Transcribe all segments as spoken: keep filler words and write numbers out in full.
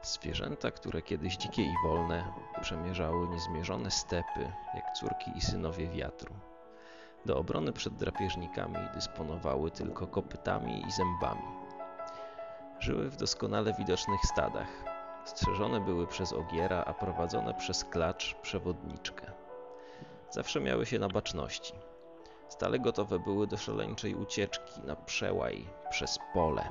Zwierzęta, które kiedyś dzikie i wolne, przemierzały niezmierzone stepy, jak córki i synowie wiatru. Do obrony przed drapieżnikami dysponowały tylko kopytami i zębami. Żyły w doskonale widocznych stadach. Strzeżone były przez ogiera, a prowadzone przez klacz przewodniczkę. Zawsze miały się na baczności. Stale gotowe były do szaleńczej ucieczki na przełaj przez pole.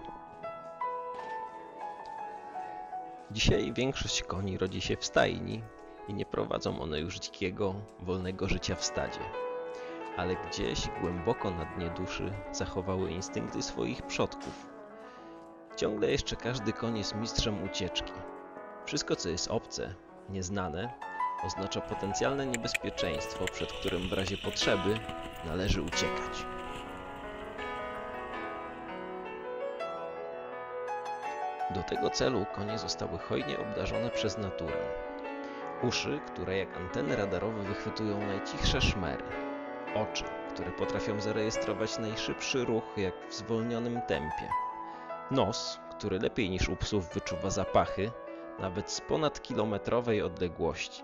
Dzisiaj większość koni rodzi się w stajni i nie prowadzą one już dzikiego, wolnego życia w stadzie. Ale gdzieś głęboko na dnie duszy zachowały instynkty swoich przodków. Ciągle jeszcze każdy koń jest mistrzem ucieczki. Wszystko, co jest obce, nieznane, oznacza potencjalne niebezpieczeństwo, przed którym w razie potrzeby należy uciekać. Do tego celu konie zostały hojnie obdarzone przez naturę. Uszy, które jak anteny radarowe wychwytują najcichsze szmery. Oczy, które potrafią zarejestrować najszybszy ruch jak w zwolnionym tempie. Nos, który lepiej niż u psów wyczuwa zapachy, nawet z ponadkilometrowej odległości.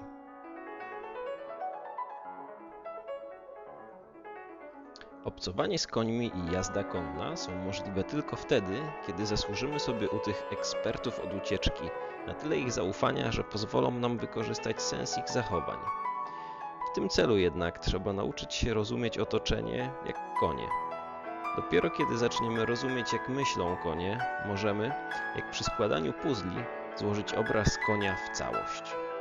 Obcowanie z końmi i jazda konna są możliwe tylko wtedy, kiedy zasłużymy sobie u tych ekspertów od ucieczki na tyle ich zaufania, że pozwolą nam wykorzystać sens ich zachowań. W tym celu jednak trzeba nauczyć się rozumieć otoczenie jak konie. Dopiero kiedy zaczniemy rozumieć, jak myślą konie, możemy, jak przy składaniu puzli, złożyć obraz konia w całość.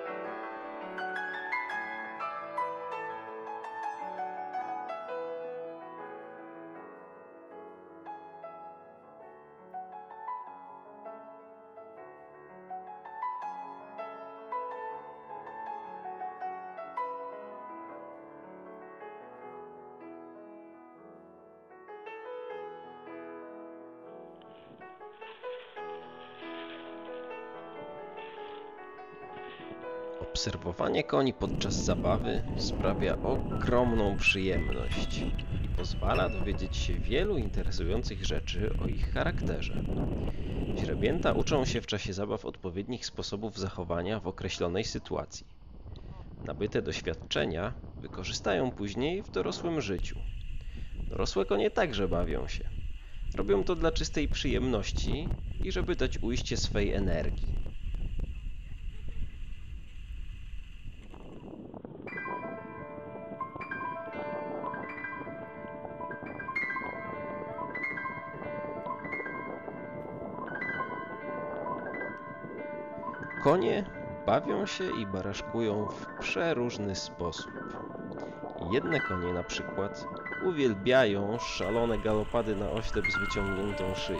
Obserwowanie koni podczas zabawy sprawia ogromną przyjemność i pozwala dowiedzieć się wielu interesujących rzeczy o ich charakterze. Źrebięta uczą się w czasie zabaw odpowiednich sposobów zachowania w określonej sytuacji. Nabyte doświadczenia wykorzystają później w dorosłym życiu. Dorosłe konie także bawią się. Robią to dla czystej przyjemności i żeby dać ujście swej energii. Konie bawią się i baraszkują w przeróżny sposób. Jedne konie na przykład uwielbiają szalone galopady na oślep z wyciągniętą szyją.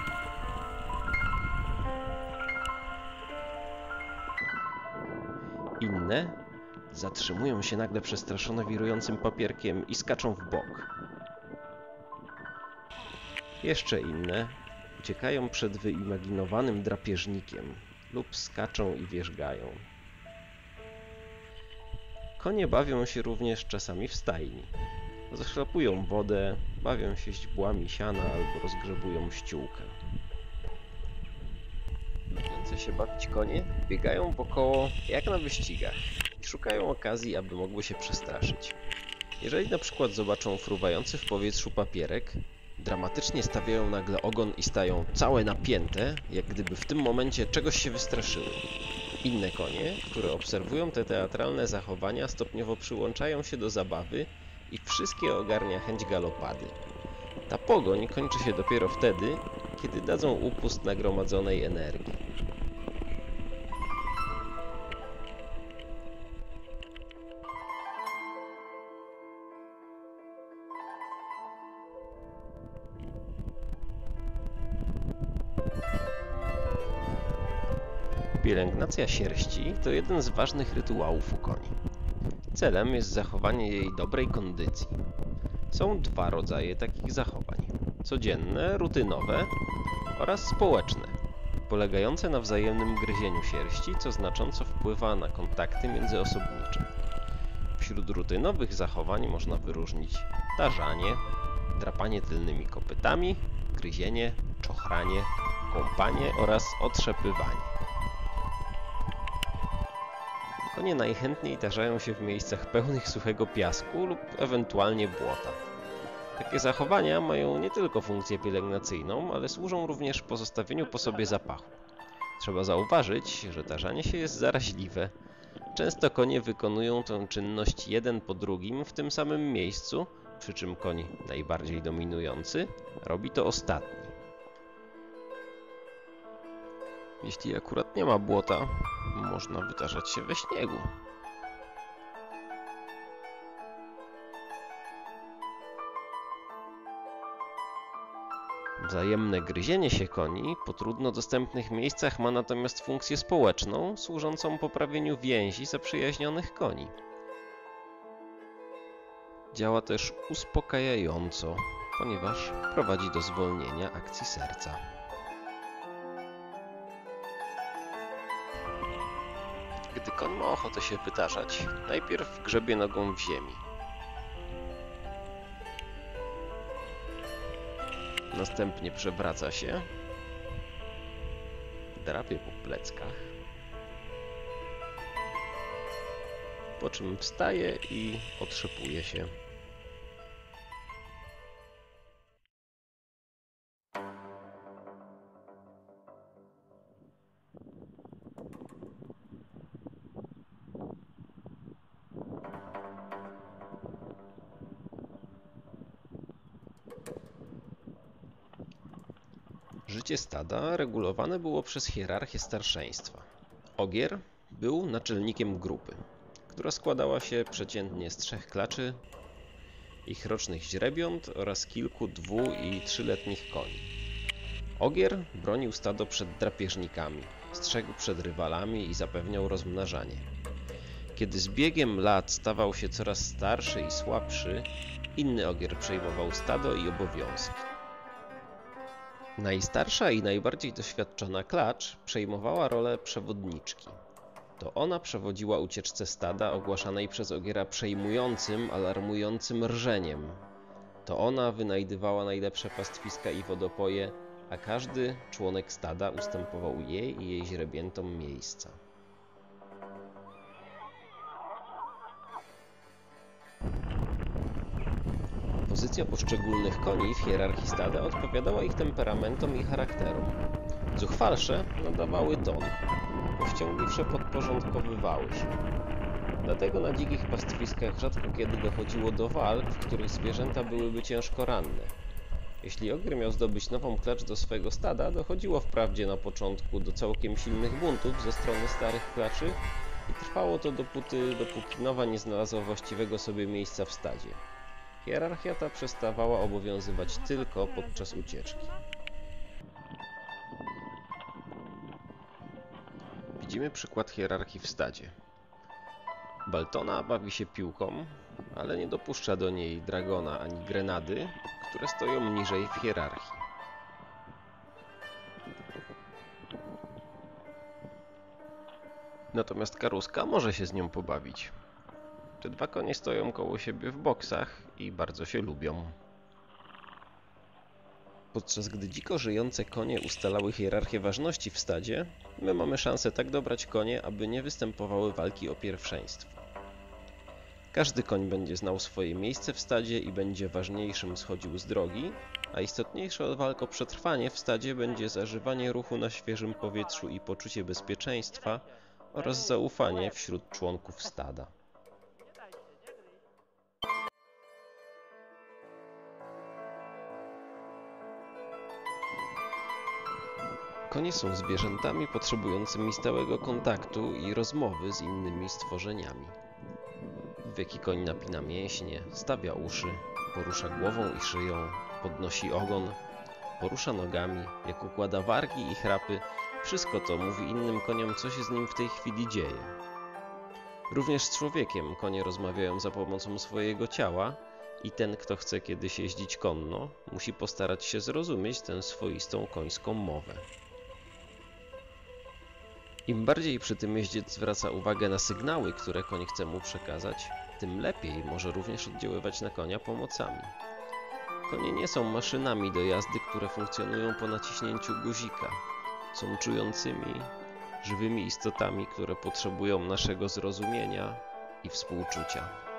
Inne zatrzymują się nagle przestraszone wirującym papierkiem i skaczą w bok. Jeszcze inne uciekają przed wyimaginowanym drapieżnikiem lub skaczą i wierzgają. Konie bawią się również czasami w stajni. Zaszlapują wodę, bawią się źdźbłami siana albo rozgrzebują ściółkę. Lubiące się bawić konie biegają wokoło jak na wyścigach i szukają okazji, aby mogły się przestraszyć. Jeżeli na przykład zobaczą fruwający w powietrzu papierek, dramatycznie stawiają nagle ogon i stają całe napięte, jak gdyby w tym momencie czegoś się wystraszyły. Inne konie, które obserwują te teatralne zachowania, stopniowo przyłączają się do zabawy i wszystkie ogarnia chęć galopady. Ta pogoń kończy się dopiero wtedy, kiedy dadzą upust nagromadzonej energii. Pielęgnacja sierści to jeden z ważnych rytuałów u koni. Celem jest zachowanie jej dobrej kondycji. Są dwa rodzaje takich zachowań. Codzienne, rutynowe oraz społeczne, polegające na wzajemnym gryzieniu sierści, co znacząco wpływa na kontakty międzyosobnicze. Wśród rutynowych zachowań można wyróżnić tarzanie, drapanie tylnymi kopytami, gryzienie, czochranie, kąpanie oraz otrzepywanie. Konie najchętniej tarzają się w miejscach pełnych suchego piasku lub ewentualnie błota. Takie zachowania mają nie tylko funkcję pielęgnacyjną, ale służą również pozostawieniu po sobie zapachu. Trzeba zauważyć, że tarzanie się jest zaraźliwe. Często konie wykonują tę czynność jeden po drugim w tym samym miejscu, przy czym koń najbardziej dominujący robi to ostatni. Jeśli akurat nie ma błota, można wytarzać się we śniegu. Wzajemne gryzienie się koni po trudno dostępnych miejscach ma natomiast funkcję społeczną, służącą poprawieniu więzi zaprzyjaźnionych koni. Działa też uspokajająco, ponieważ prowadzi do zwolnienia akcji serca. Gdy koń ma ochotę się wytarzać, najpierw grzebie nogą w ziemi. Następnie przewraca się, drapie po pleckach, po czym wstaje i otrzepuje się. Życie stada regulowane było przez hierarchię starszeństwa. Ogier był naczelnikiem grupy, która składała się przeciętnie z trzech klaczy, ich rocznych źrebiąt oraz kilku dwu- i trzyletnich koni. Ogier bronił stado przed drapieżnikami, strzegł przed rywalami i zapewniał rozmnażanie. Kiedy z biegiem lat stawał się coraz starszy i słabszy, inny ogier przejmował stado i obowiązki. Najstarsza i najbardziej doświadczona klacz przejmowała rolę przewodniczki. To ona przewodziła ucieczce stada ogłaszanej przez ogiera przejmującym, alarmującym rżeniem. To ona wynajdywała najlepsze pastwiska i wodopoje, a każdy członek stada ustępował jej i jej źrebiętom miejsca. Pozycja poszczególnych koni w hierarchii stada odpowiadała ich temperamentom i charakterom. Zuchwalsze nadawały ton, powściągliwsze podporządkowywały się. Dlatego na dzikich pastwiskach rzadko kiedy dochodziło do walk, w których zwierzęta byłyby ciężko ranne. Jeśli ogier miał zdobyć nową klacz do swego stada, dochodziło wprawdzie na początku do całkiem silnych buntów ze strony starych klaczy i trwało to dopóty, dopóki nowa nie znalazła właściwego sobie miejsca w stadzie. Hierarchia ta przestawała obowiązywać tylko podczas ucieczki. Widzimy przykład hierarchii w stadzie. Baltona bawi się piłką, ale nie dopuszcza do niej dragona ani grenady, które stoją niżej w hierarchii. Natomiast Karuska może się z nią pobawić. Te dwa konie stoją koło siebie w boksach i bardzo się lubią. Podczas gdy dziko żyjące konie ustalały hierarchię ważności w stadzie, my mamy szansę tak dobrać konie, aby nie występowały walki o pierwszeństwo. Każdy koń będzie znał swoje miejsce w stadzie i będzie ważniejszym schodził z drogi, a istotniejsze od walk o przetrwanie w stadzie będzie zażywanie ruchu na świeżym powietrzu i poczucie bezpieczeństwa oraz zaufanie wśród członków stada. Konie są zwierzętami potrzebującymi stałego kontaktu i rozmowy z innymi stworzeniami. W jaki koń napina mięśnie, stawia uszy, porusza głową i szyją, podnosi ogon, porusza nogami, jak układa wargi i chrapy, wszystko to mówi innym koniom, co się z nim w tej chwili dzieje. Również z człowiekiem konie rozmawiają za pomocą swojego ciała i ten, kto chce kiedyś jeździć konno, musi postarać się zrozumieć tę swoistą końską mowę. Im bardziej przy tym jeździec zwraca uwagę na sygnały, które koń chce mu przekazać, tym lepiej może również oddziaływać na konia pomocami. Konie nie są maszynami do jazdy, które funkcjonują po naciśnięciu guzika. Są czującymi, żywymi istotami, które potrzebują naszego zrozumienia i współczucia.